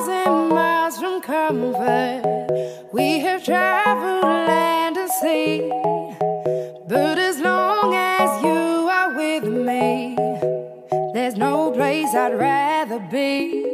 1,000 miles from comfort. We have traveled land and sea, but as long as you are with me, there's no place I'd rather be.